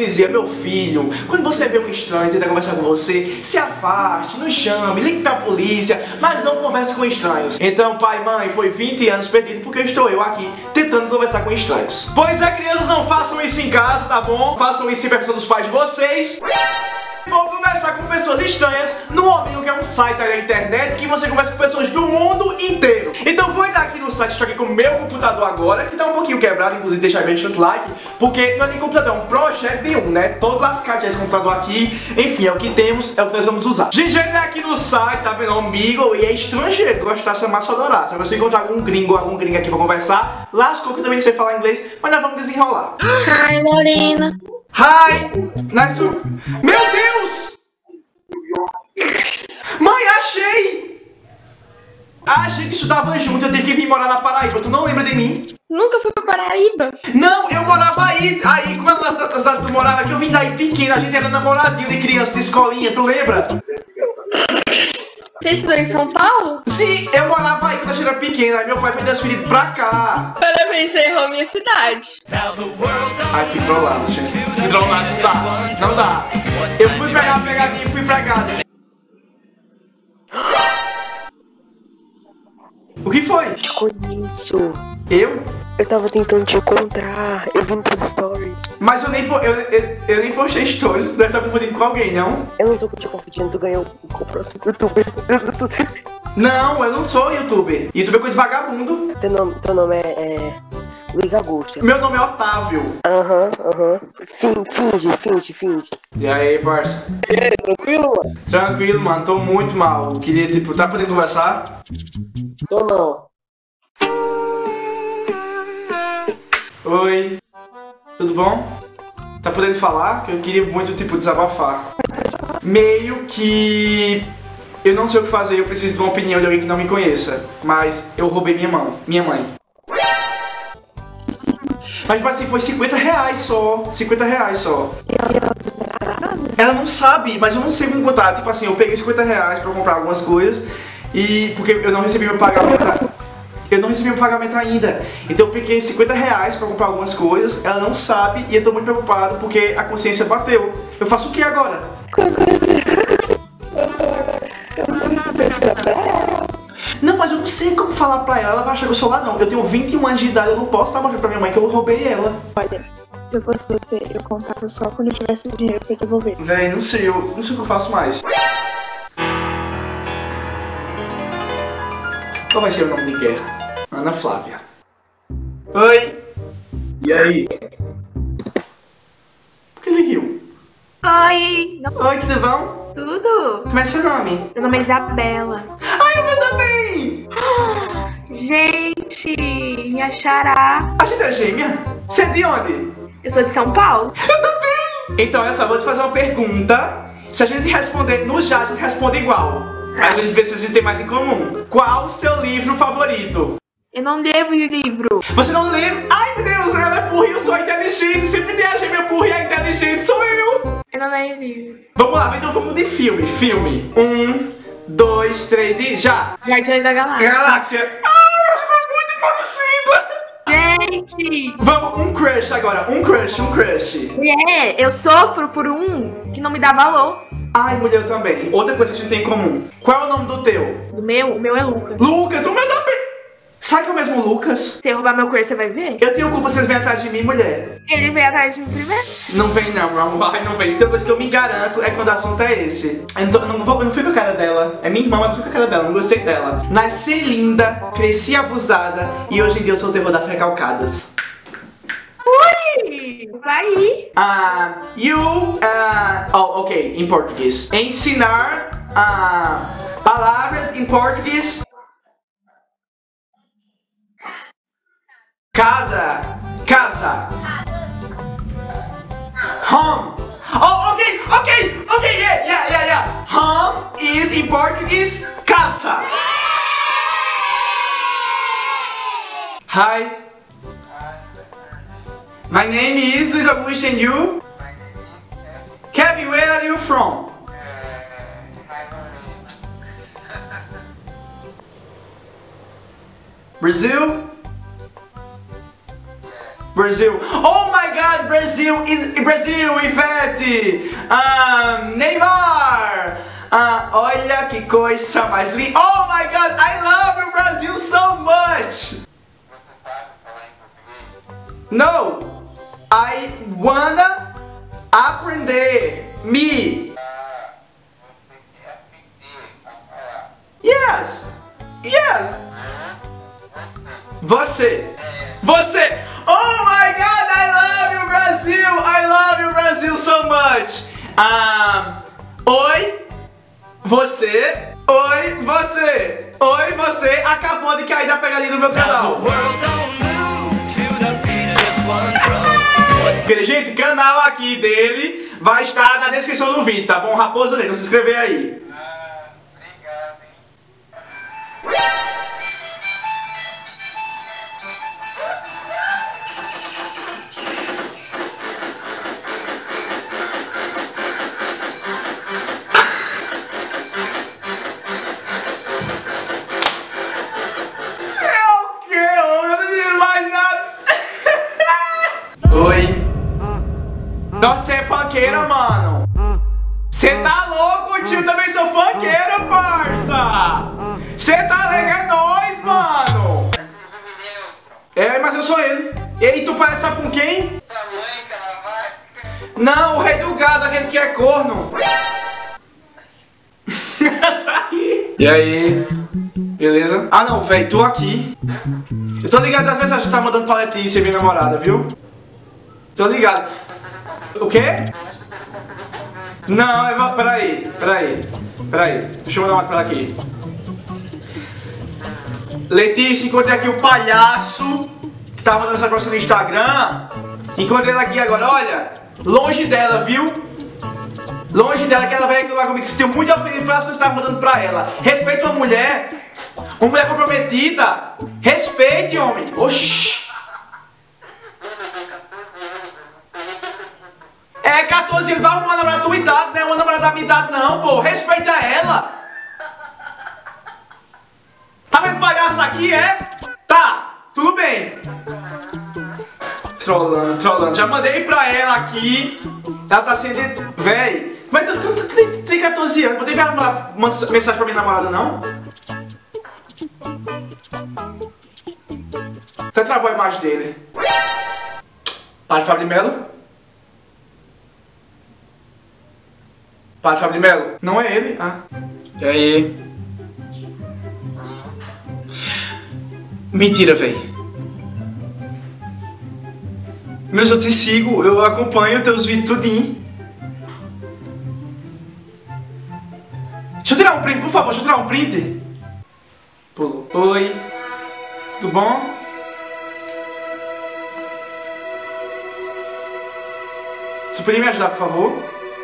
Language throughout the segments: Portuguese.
dizia: meu filho, quando você vê um estranho e tenta conversar com você, se afaste, não chame, ligue pra polícia, mas não converse com estranhos. Então, pai e mãe, foi 20 anos perdido porque estou eu aqui tentando conversar com estranhos. Pois é, crianças, não façam isso em casa, tá bom? Façam isso em pessoa dos pais de vocês. Vou conversar com pessoas estranhas no Ominho, que é um site da internet que você conversa com pessoas do mundo inteiro. Então vou entrar aqui no site, estou aqui com o meu computador agora, que tá um pouquinho quebrado, inclusive deixar bastante like, porque não é nem computador, é um projeto de né? Todo lascado esse computador aqui, enfim, é o que temos, é o que nós vamos usar. Gente, entra aqui no site, tá vendo? Amigo, e é estrangeiro, gosta dessa massa adorada. Se você encontrar algum gringo aqui pra conversar, lascou que eu também não sei falar inglês, mas nós vamos desenrolar. Hi, Lorena. Hi! Nice to... Meu Deus! Mãe, achei! A gente estudava junto, eu tive que vir morar na Paraíba, tu não lembra de mim? Nunca fui pra Paraíba. Não, eu morava aí, como é na cidade que tu morava, que eu vim daí pequena, a gente era namoradinho de criança, de escolinha, tu lembra? Você estudou em São Paulo? Sim, eu morava aí quando a gente era pequena, aí meu pai foi transferido pra cá. Parabéns, você errou minha cidade. Ai, fui trollado, gente. Fui trollado, não dá, não dá. Eu fui pegar a pegadinha e fui pregado. O que foi? Te conheço. Eu? Eu tava tentando te encontrar. Eu vi nos stories. Mas eu nem postei stories, tu deve estar confundindo com alguém, não? Eu não tô te confundindo, tu ganhou o próximo youtuber. Não, eu não sou youtuber. Youtuber é coisa de vagabundo. Teu nome é Luiz Augusto. Meu nome é Otávio. Aham. Finge. E aí, parça? E aí, tranquilo, mano? Tranquilo, mano, tô muito mal. Queria, tipo, tá podendo conversar? Tô não. Oi, tudo bom? Tá podendo falar? Que eu queria muito, tipo, desabafar. Meio que... eu não sei o que fazer, eu preciso de uma opinião de alguém que não me conheça. Mas eu roubei minha mãe. Mas, tipo assim, foi 50 reais só. 50 reais só. Ela não sabe, mas eu não sei como contar. Tipo assim, eu peguei 50 reais pra comprar algumas coisas. E... porque eu não recebi meu pagamento. Eu não recebi o pagamento ainda. Então eu peguei 50 reais pra comprar algumas coisas. Ela não sabe e eu tô muito preocupado porque a consciência bateu. Eu faço o que agora? Não, mas eu não sei como falar pra ela. Ela vai achar que eu sou ladrão. Eu tenho 21 anos de idade, eu não posso estar mostrando pra minha mãe que eu roubei ela. Olha, se eu fosse você, eu contava só quando eu tivesse o dinheiro pra devolver. Véi, não sei o que eu faço mais. Qual vai ser o nome de guerra? Ana Flávia. Oi! E aí? Por que ele riu? Oi! Oi, tudo bom? Tudo? Como é seu nome? Meu nome é Isabela. Ai, o meu também! Gente, minha xará. A gente é gêmea? Você é de onde? Eu sou de São Paulo. Eu também! Então, olha só, vou te fazer uma pergunta. Se a gente responder no já, a gente responde igual. A gente vê se a gente tem mais em comum. Qual o seu livro favorito? Eu não levo livro. Você não lê? Ai, meu Deus, ela é burra e eu sou inteligente. Sempre tem a gêmea burra e a inteligente sou eu. Eu não leio livro. Vamos lá, então vamos de filme. Filme. 1, 2, 3 e já. Guardiões da Galáxia. Galáxia. Ai, eu sou muito parecida. Gente! Vamos, um crush agora. Um crush. É, eu sofro por um que não me dá valor. Ai, mulher, eu também. Outra coisa que a gente tem em comum. Qual é o nome do teu? O meu é Lucas. Lucas, o meu também. Será que é o mesmo Lucas? Se eu roubar meu crush, você vai ver? Eu tenho culpa se vocês vêm atrás de mim, mulher. Ele veio atrás de mim primeiro. Não vem não, meu amor. Ai, não vem. Se tem coisa que eu me garanto é quando o assunto é esse. Eu não fui com a cara dela. É minha irmã, mas não fui com a cara dela. Não gostei dela. Nasci linda, cresci abusada e hoje em dia eu sou o terror das recalcadas. Ui! Vai ir. Ok, em português. Ensinar palavras em português. Casa. Home. Oh, okay, yeah. Home is em português casa. Hi. My name is Luiz Augusto and you? Kevin, where are you from? Brazil? Brazil. Oh my God, Brazil, Ivete. Neymar. Olha que coisa mais linda. Oh my God, I love you, Brazil, so much. No, I wanna aprender. Me. Yes. Yes. Você. Oh my God, I love you, Brazil. I love you, Brazil, so much. Oi, você. Oi, você. Oi, você. Acabou de cair da pegadinha do meu canal. Gente, canal aqui dele vai estar na descrição do vídeo, tá bom? Raposa dele, vamos se inscrever aí. Nossa, você é funkeira, mano. Você tá louco, tio? Também sou funkeira, parça. Você tá legal, é nóis, mano. É, mas eu sou ele. E tu parece, sabe com quem? Não, o rei do gado, aquele que é corno. E aí? Beleza? Ah não, velho, tô aqui. Eu tô ligado das mensagens que tá mandando pra Letícia, minha namorada, viu? Tô ligado. O quê? Não, peraí. Deixa eu mandar uma pra ela aqui. Letícia, encontrei aqui o palhaço que tava mandando essa coisa no Instagram. Encontrei ela aqui agora, olha. Longe dela, viu? Longe dela, que ela veio reclamar comigo que se tem muito ofendido pelas coisas que você tava mandando pra ela. Respeite uma mulher comprometida. Respeite, homem. Oxi. É 14 anos, vai arrumar uma namorada da tua idade, não é uma namorada da minha idade não, pô. Respeita ela. Tá vendo palhaço aqui, é? Tá, tudo bem. Trolando. Já mandei pra ela aqui. Ela tá sendo... Véi, mas tu tem 14 anos, não tem uma mensagem pra minha namorada, não? Até travou a imagem dele. Padre Fábio de Melo? Padre Fábio de Melo? Não é ele? Ah. E aí? Mentira, véi. Mas eu te sigo, eu acompanho teus vídeos tudinho. Deixa eu tirar um print, por favor, deixa eu tirar um print. Pulou. Oi. Tudo bom? Você poderia me ajudar, por favor?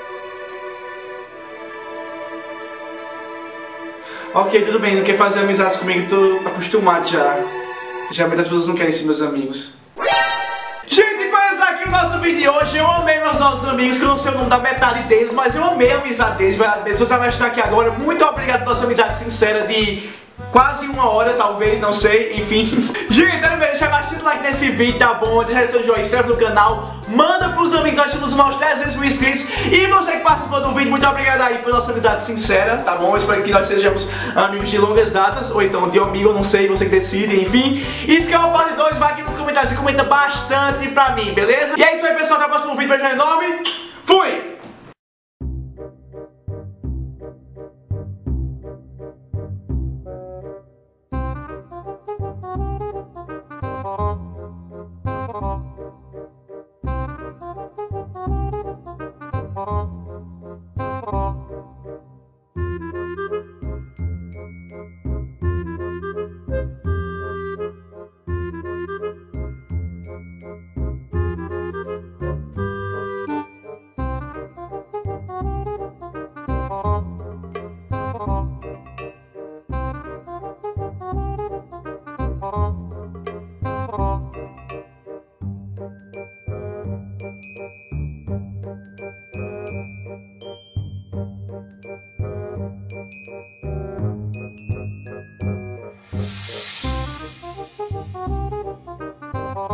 Ok, tudo bem, não quer fazer amizades comigo, tô acostumado já. Geralmente as pessoas não querem ser meus amigos. Gente, foi esse aqui o nosso vídeo de hoje. Eu amei meus novos amigos, que eu não sei o nome da metade deles, mas eu amei a amizade deles. Se você vai ajudar aqui agora, muito obrigado pela nossa amizade sincera de quase 1 hora, talvez, não sei, enfim. Gente, sério mesmo, deixa bastante like nesse vídeo, tá bom? Deixa seu joinha, inscreve no canal, manda pros amigos, nós temos mais 300 mil inscritos. E você que participou do vídeo, muito obrigado aí pela nossa amizade sincera, tá bom? Eu espero que nós sejamos amigos de longas datas, ou então de amigo, eu não sei, você que decide, enfim. E se quer uma parte 2, vai aqui nos comentários e comenta bastante pra mim, beleza? E é isso aí, pessoal, até o próximo vídeo, beijo enorme, fui!